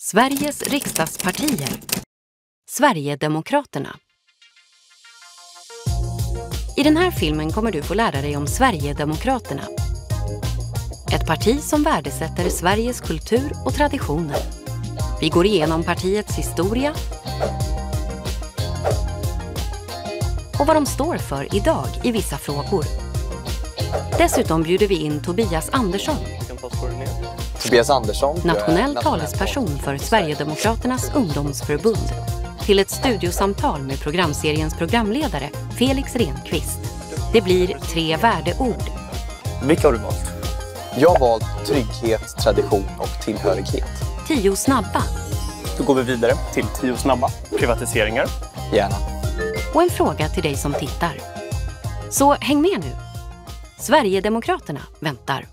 Sveriges riksdagspartier. Sverigedemokraterna. I den här filmen kommer du få lära dig om Sverigedemokraterna. Ett parti som värdesätter Sveriges kultur och traditioner. Vi går igenom partiets historia och vad de står för idag i vissa frågor. Dessutom bjuder vi in Tobias Andersson, nationell talesperson för Sverigedemokraternas ungdomsförbund, till ett studiosamtal med programseriens programledare Felix Renqvist. Det blir 3 värdeord. Vilka har du valt? Jag har valt trygghet, tradition och tillhörighet. 10 snabba. Då går vi vidare till 10 snabba privatiseringar. Gärna. Och en fråga till dig som tittar. Så häng med nu. Sverigedemokraterna väntar.